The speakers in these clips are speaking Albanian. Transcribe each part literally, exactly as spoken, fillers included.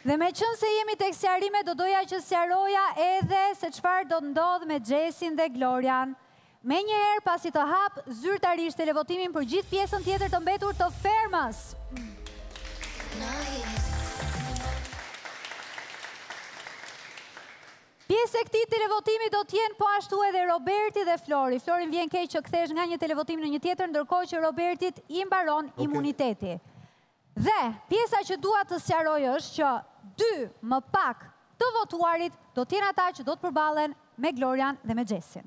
Dhe me qënë se jemi tek sqarime, do doja që sqaroja edhe se çfarë do ndodh me Gjesin dhe Glorian. Me njëherë pasi të hap zyrtarisht televotimin për gjithë pjesën tjetër të mbetur të fermës. Pjesë e këtij televotimi do t'jenë po ashtu edhe Roberti dhe Flori. Florin vjen keq që kthesh nga një televotim në një tjetër, ndërkohë që Robertit i mbaron okay. imuniteti. Dhe pjesa që dua të sqaroj është që dy më pak të votuarit do t'jenë ata që do të përballen me Glorian dhe me Gjesin.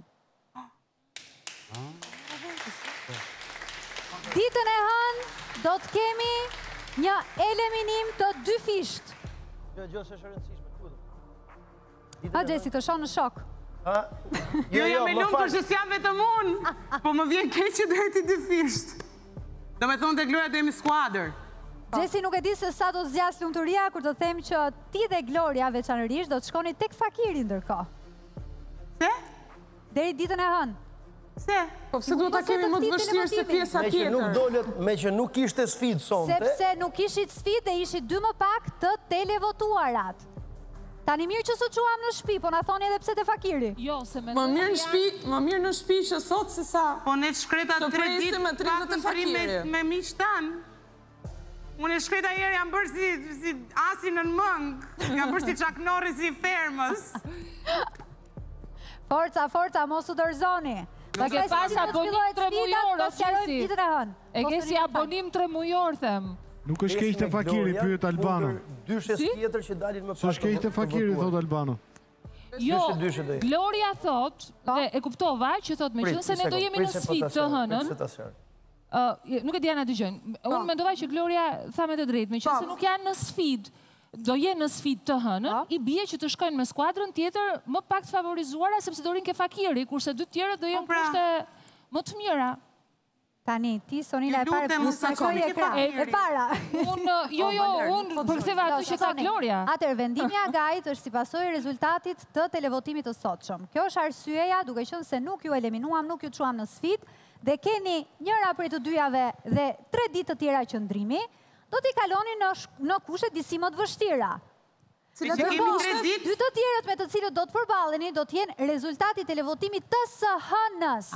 Ditën e hënë do të kemi një eliminim të dy fisht. Jo, jo, s'është e rëndësishme. A, Gjesi, të shonë në shok. Jo, jam e lumë për që s'jam vetëm unë, po më vjen keq që dojti dy fisht. Do me thonë të Gloria dhe jemi skuadër. Gjesi, nuk e di se sa do zgjas lumturia kur të them që ti dhe Gloria veçanërisht do të shkoni tek fakiri ndërkohë. Se? Deri ditën e hënë. Se? Po pse duhet ta kemi më të vështirë se pjesa tjetër? Me që nuk dolet, me që nuk ishte sfidë sonte. Sepse nuk ishit sfidë dhe ishit dy më pak të televotuarat. Tani mirë që sot quam në shtëpi, po na thoni edhe pse te fakiri. Jo, se me më mirë në shtëpi, më mirë në shtëpi që sot se sa. Po ne shkreta tre ditë me tridhjetë të fakiri. Me miq tan. Unë shkreta herë jam bërë si si asi në mëng, jam bërë si Chuck Norris i fermës. Forca, forca, mos u dorëzoni. E ke pas abonim tre mujor, o Gjesi. E ke si abonim tre mujor, them. Nuk është keq të fakiri, pyet Albano. Dyshes tjetër që dalin më pak. S'është keq të fakiri, thot Albano. Jo, Gloria thot, dhe e kuptova që thot me qënë se ne do jemi në sfidë të hënën. Nuk e di janë dëgjojnë. Unë mendova që Gloria tha me të drejtë, me qënë se nuk janë në sfidë, do jenë në sfidë të hënën, i bie që të shkojnë me skuadrën tjetër më pak të favorizuara, sepse do rinë ke fakiri, kurse dy tjerët do jenë kushte më të mira. Tani, ti, Sonila, e pare e para. Jo, jo, unë përktheva aty që tha Gloria. Atër, vendimi Agajit është si pasojë e rezultatit të televotimit të sotshëm. Kjo është arsyeja, duke qenë se nuk ju eliminuam, nuk ju çuam në sfidë, dhe keni njëra prej të dyjave dhe tre ditë të tjera qëndrimi, do t'i kaloni në kushte disi më të vështira. Dy të tjerët me të cilët do të përballeni do t'jenë rezultati televotimit të së hënës.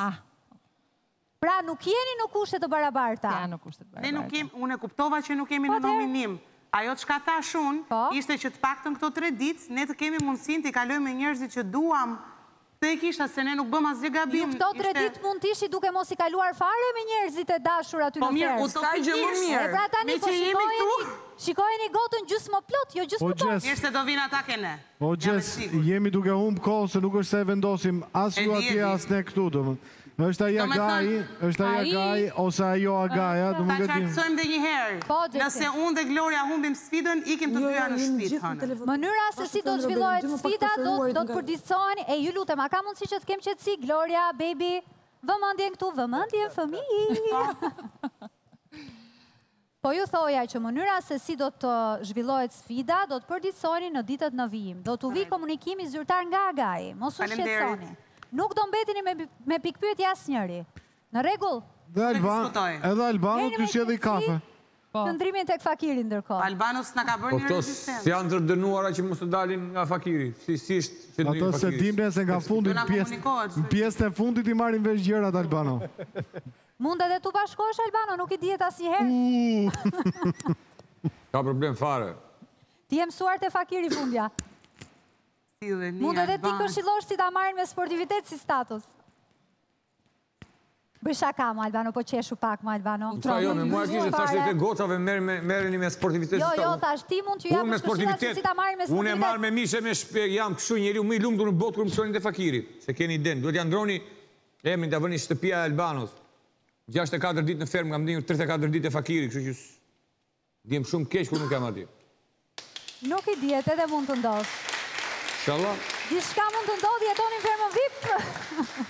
Pra nuk jeni në kushte të barabarta. Ja, në kushte të barabarta. Unë e kuptova që nuk kemi në nominim. Ajo që ka thash unë, ishte që të paktën këto tre ditë, ne të kemi mundësin të i kalojmë me njerëzit që duam, të e kishta se ne nuk bëm asgjë gabim. Ju këto tre ditë mund t'ishi duke mos i kaluar fare me njerëzit e dashur aty në fermë. Po mirë, utopikisht. E pra tani po shikojeni gotën gjysmë plot, jo gjysmë plot. Mirë se do vinë ata kene. O Gjes, jemi duke humbë kohë se nuk është se vendosim as ju atje as ne këtu, domethënë. është aja Gai, është aja Gai, ose ajo Agaja, du më gëtim. Ta qartësojmë dhe një herë, nëse unë dhe Gloria humbim sfidën, ikim të dyja në shtëpi hënë. Mënyra se si do të zhvillohet sfida, do të përditësohen, e ju lutem, a ka mundësi që të kem qetësi, Gloria, baby, vëmendjen këtu, vëmendjen fëmijë. Po ju thoja që mënyra se si do të zhvillohet sfida, do të përditësoheni në ditët në vijim. Do të vi komunikimi zyrtar nga Gai, mos u shqetësoni. Nuk do mbetini me pikpyetje asnjëri. Në rregull? Edhe Albano t'ju sjellë i kafe. Qëndrimin tek fakiri ndërkohë. Albano s'na ka bërë një rezistent. Si janë të dënuara që mos të dalin nga fakiri? Si ishtë që të Ato se dimre se nga fundit, në pjesën e fundit i marrin vesh gjërat Albano. Mund edhe tu bashkosh Albano, nuk i dihet asnjëherë. Ka problem fare. Ti je mësuar te fakiri fundja. Mund edhe ti këshillosh si ta marrin me sportivitet si status. Bëj shaka, ma Albano, po qeshu pak, ma Albano. Tra jo, me mua kishë thashtë të gocave merreni me sportivitet si status. Jo, jo, thash, ti mund që japë këshillat si ta marrin me sportivitet. Unë e marrë me mishe me shpe, jam këshu njeri, u më i lumë në botë kërë më shoni të fakiri. Se keni den, duhet janë droni, emrin të vëni shtëpia e Albanos. gjashtëdhjetë e katër ditë në fermë, nga më dinjur tridhjetë e katër ditë e fakiri, kështu që djem shumë keq kur nuk jam atje. Nuk i dihet, edhe mund të ndodhë. Inshallah. Diçka mund të ndodhë, jetonin fermën V I P.